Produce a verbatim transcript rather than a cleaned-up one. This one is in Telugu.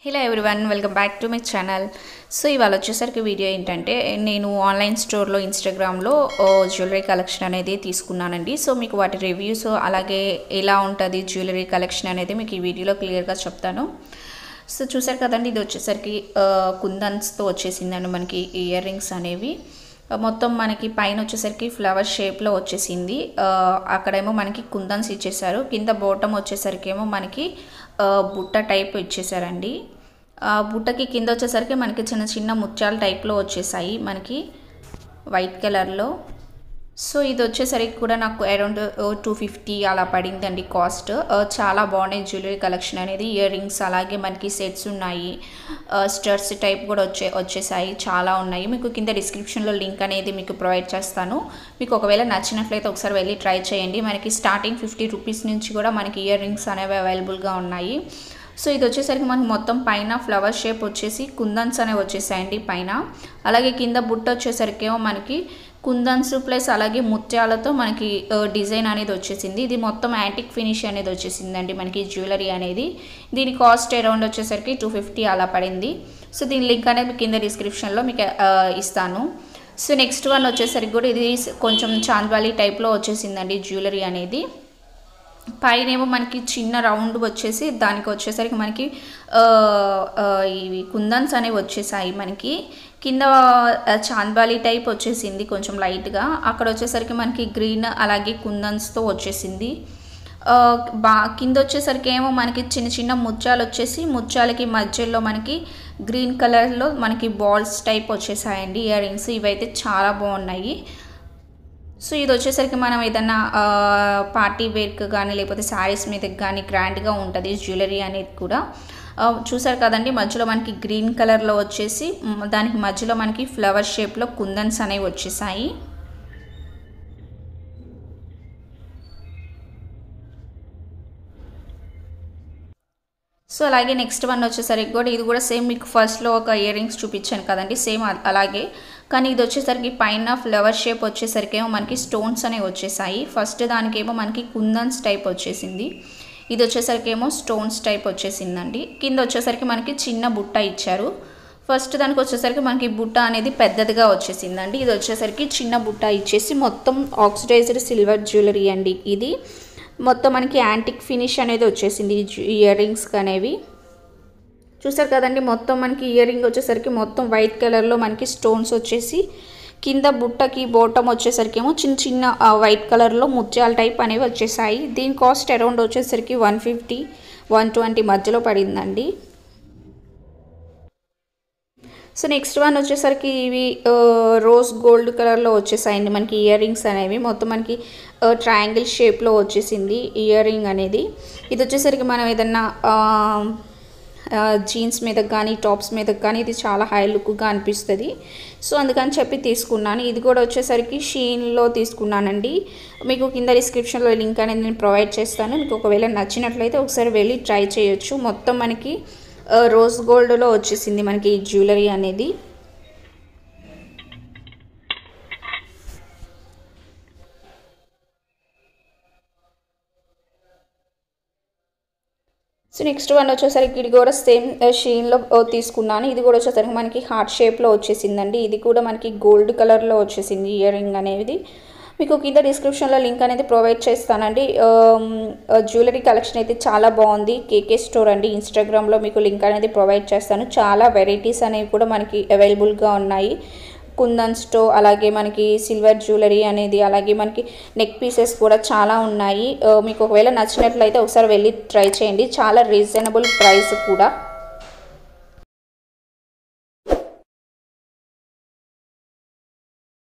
Hello everyone, welcome back to my channel. So ఇవాళ వచ్చేసరికి వీడియో ఏంటంటే, నేను ఆన్లైన్ స్టోర్లో ఇన్స్టాగ్రామ్లో జ్యువెలరీ కలెక్షన్ అనేది తీసుకున్నానండి. సో మీకు వాటి రివ్యూస్ అలాగే ఎలా ఉంటుంది జ్యువెలరీ కలెక్షన్ అనేది మీకు ఈ వీడియోలో క్లియర్గా చెప్తాను. సో చూసారు కదండి, ఇది వచ్చేసరికి కుందన్స్తో వచ్చేసిందండి మనకి ఇయర్ రింగ్స్ అనేవి. మొత్తం మనకి పైన వచ్చేసరికి ఫ్లవర్ షేప్లో వచ్చేసింది. అక్కడేమో మనకి కుందన్స్ ఇచ్చేసారు. కింద బాటమ్ వచ్చేసరికి ఏమో మనకి బుట్ట టైప్ ఇచ్చేసారండి. బుట్టకి కింద వచ్చేసరికి మనకి చిన్న చిన్న ముత్యాల టైప్లో వచ్చేసాయి మనకి వైట్ కలర్లో. సో ఇది వచ్చేసరికి కూడా నాకు అరౌండ్ టూ ఫిఫ్టీ అలా పడిందండి కాస్ట్. చాలా బాగున్నాయి జ్యువెలరీ కలెక్షన్ అనేది. ఇయర్ రింగ్స్ అలాగే మనకి సెట్స్ ఉన్నాయి, స్టర్స్ టైప్ కూడా వచ్చే వచ్చేసాయి చాలా ఉన్నాయి. మీకు కింద డిస్క్రిప్షన్లో లింక్ అనేది మీకు ప్రొవైడ్ చేస్తాను. మీకు ఒకవేళ నచ్చినట్లయితే ఒకసారి వెళ్ళి ట్రై చేయండి. మనకి స్టార్టింగ్ ఫిఫ్టీ రూపీస్ నుంచి కూడా మనకి ఇయర్ రింగ్స్ అనేవి అవైలబుల్గా ఉన్నాయి. సో ఇది వచ్చేసరికి మనకి మొత్తం పైన ఫ్లవర్ షేప్ వచ్చేసి కుందన్స్ అనేవి వచ్చేసాయండి పైన. అలాగే కింద బుట్ట వచ్చేసరికి ఏమో మనకి కుందన్స్ ప్లస్ అలాగే ముత్యాలతో మనకి డిజైన్ అనేది వచ్చేసింది. ఇది మొత్తం యాంటిక్ ఫినిష్ అనేది వచ్చేసిందండి మనకి జ్యువెలరీ అనేది. దీని కాస్ట్ అరౌండ్ వచ్చేసరికి టూ ఫిఫ్టీ అలా పడింది. సో దీని లింక్ అనేది కింద డిస్క్రిప్షన్లో మీకు ఇస్తాను. సో నెక్స్ట్ వన్ వచ్చేసరికి కూడా ఇది కొంచెం చాంద్వాలీ టైప్లో వచ్చేసిందండి జ్యువెలరీ అనేది. పైన ఏమో మనకి చిన్న రౌండ్ వచ్చేసి దానికి వచ్చేసరికి మనకి ఇవి కుందన్స్ అనేవి వచ్చేసాయి మనకి. కింద చాంద్బాలి టైప్ వచ్చేసింది కొంచెం లైట్గా. అక్కడ వచ్చేసరికి మనకి గ్రీన్ అలాగే కుందన్స్తో వచ్చేసింది. బా కింద వచ్చేసరికి ఏమో మనకి చిన్న చిన్న ముత్యాలు వచ్చేసి ముత్యాలకి మధ్యలో మనకి గ్రీన్ కలర్లో మనకి బాల్స్ టైప్ వచ్చేసాయండి ఇయర్ రింగ్స్. ఇవైతే చాలా బాగున్నాయి. సో ఇది వచ్చేసరికి మనం ఏదన్నా పార్టీ వేర్కి కానీ లేకపోతే శారీస్ మీదకి కానీ గ్రాండ్గా ఉంటుంది జ్యువెలరీ అనేది కూడా. చూసారు కదండి, మధ్యలో మనకి గ్రీన్ కలర్లో వచ్చేసి దానికి మధ్యలో మనకి ఫ్లవర్ షేప్లో కుందన్స్ అనేవి వచ్చేసాయి. సో అలాగే నెక్స్ట్ వన్ వచ్చేసరికి కూడా ఇది కూడా సేమ్ మీకు ఫస్ట్లో ఒక ఇయర్ రింగ్స్ చూపించాను కదండి, సేమ్ అలాగే. కానీ ఇది వచ్చేసరికి పైన ఫ్లవర్ షేప్ వచ్చేసరికి ఏమో మనకి స్టోన్స్ అనేవి వచ్చేసాయి. ఫస్ట్ దానికేమో మనకి కుందన్స్ టైప్ వచ్చేసింది. ఇది వచ్చేసరికి ఏమో స్టోన్స్ టైప్ వచ్చేసిందండి. కింద వచ్చేసరికి మనకి చిన్న బుట్ట ఇచ్చారు. ఫస్ట్ దానికి వచ్చేసరికి మనకి బుట్ట అనేది పెద్దదిగా వచ్చేసిందండి. ఇది వచ్చేసరికి చిన్న బుట్ట ఇచ్చేసి మొత్తం ఆక్సిడైజ్డ్ సిల్వర్ జ్యువెలరీ అండి ఇది. మొత్తం మనకి యాంటిక్ ఫినిష్ అనేది వచ్చేసింది ఇయర్ రింగ్స్కి అనేవి. చూసారు కదండి, మొత్తం మనకి ఇయర్ రింగ్ వచ్చేసరికి మొత్తం వైట్ కలర్లో మనకి స్టోన్స్ వచ్చేసి కింద బుట్టకి బోటం వచ్చేసరికి ఏమో చిన్న చిన్న వైట్ కలర్లో ముత్యాల టైప్ అనేవి వచ్చేసాయి. దీని కాస్ట్ అరౌండ్ వచ్చేసరికి వన్ ఫిఫ్టీ వన్ ట్వంటీ మధ్యలో పడిందండి. సో నెక్స్ట్ వన్ వచ్చేసరికి ఇవి రోజ్ గోల్డ్ కలర్లో వచ్చేసాయండి మనకి ఇయర్ రింగ్స్ అనేవి. మొత్తం మనకి ట్రయాంగిల్ షేప్లో వచ్చేసింది ఇయర్ రింగ్ అనేది. ఇది వచ్చేసరికి మనం ఏదన్నా జీన్స్ మీదకి కానీ టాప్స్ మీదకి కానీ ఇది చాలా హై లుక్గా అనిపిస్తుంది. సో అందుకని చెప్పి తీసుకున్నాను. ఇది కూడా వచ్చేసరికి షీన్లో తీసుకున్నానండి. మీకు కింద డిస్క్రిప్షన్లో లింక్ అనేది నేను ప్రొవైడ్ చేస్తాను. మీకు ఒకవేళ నచ్చినట్లయితే ఒకసారి వెళ్ళి ట్రై చేయొచ్చు. మొత్తం మనకి రోజ్ గోల్డ్లో వచ్చేసింది మనకి ఈ జ్యువెలరీ అనేది. సో నెక్స్ట్ వన్ వచ్చేసరికి ఇది కూడా సేమ్ షీన్లో తీసుకున్నాను. ఇది కూడా వచ్చేసరికి మనకి హార్ట్ షేప్లో వచ్చేసిందండి. ఇది కూడా మనకి గోల్డ్ కలర్లో వచ్చేసింది ఇయర్ రింగ్ అనేది. మీకు కింద డిస్క్రిప్షన్లో లింక్ అనేది ప్రొవైడ్ చేస్తానండి. జ్యువెలరీ కలెక్షన్ అయితే చాలా బాగుంది. కేకే స్టోర్ అండి, ఇన్స్టాగ్రామ్లో మీకు లింక్ అనేది ప్రొవైడ్ చేస్తాను. చాలా వెరైటీస్ అనేవి కూడా మనకి అవైలబుల్గా ఉన్నాయి. కుందన్స్తో అలాగే మనకి సిల్వర్ జ్యువెలరీ అనేది, అలాగే మనకి నెక్ పీసెస్ కూడా చాలా ఉన్నాయి. మీకు ఒకవేళ నచ్చినట్లయితే ఒకసారి వెళ్ళి ట్రై చేయండి. చాలా రీజనబుల్ ప్రైస్ కూడా.